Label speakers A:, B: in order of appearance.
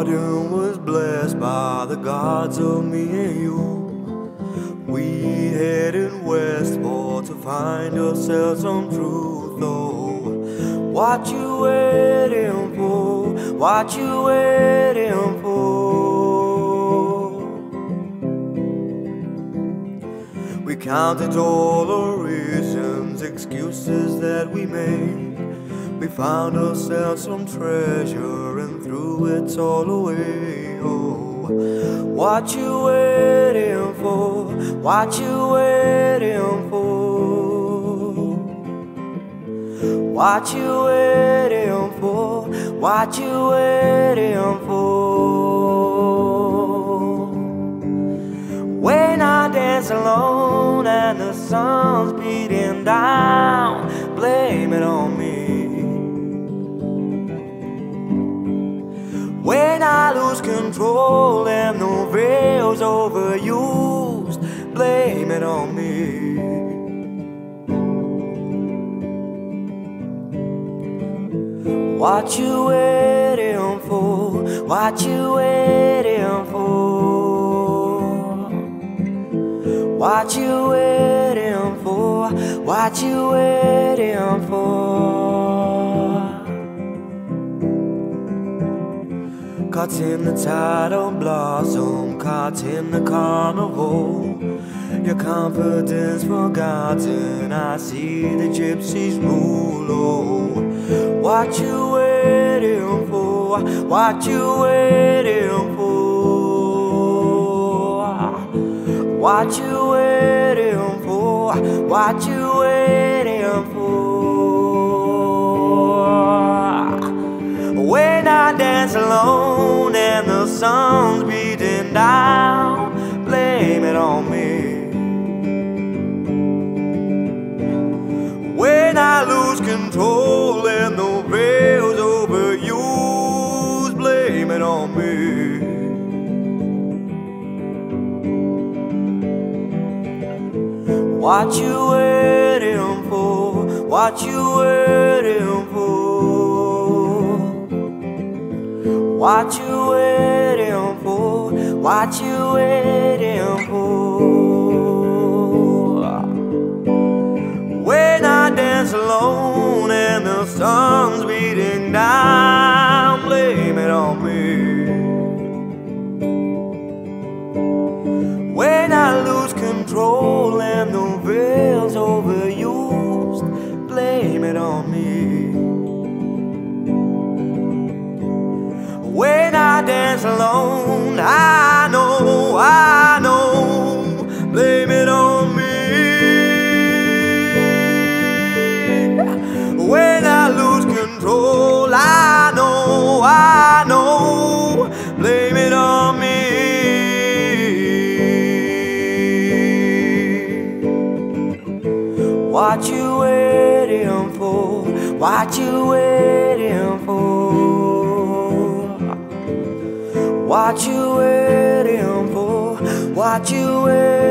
A: garden was blessed by the gods of me and you. We headed westward to find ourselves some truth. Oh, what you waiting for? What you waiting for? We counted all the reasons, excuses that we made. We found ourselves some treasure and threw it all away. Oh, what you waiting for? What you waiting for? What you waiting for? What you waiting for? When I dance alone and the sun's beating down, blame it on me. When I lose control and the rail's overused, blame it on me. What you waiting for? What you waiting for? What you waiting for? What you waiting for? Caught in the tide of blossom, caught in the carnival. Your confidence forgotten, I see the gypsies rule. Oh, what you waiting for? What you waiting for? What you waiting for? What you waiting for? When I dance alone and the sun's beating down, blame it on me. When I lose control and the rail's overused, blame it on me. What you waiting for? What you waiting for? What you waiting for? What you waiting for? When I dance alone and the sun's beating down, blame it on me. When I lose control and the rail's overused, blame it on me. When I dance alone, I know, blame it on me. When I lose control, I know, blame it on me. What you waiting for? What you waiting for? What you waiting for? What you waiting for?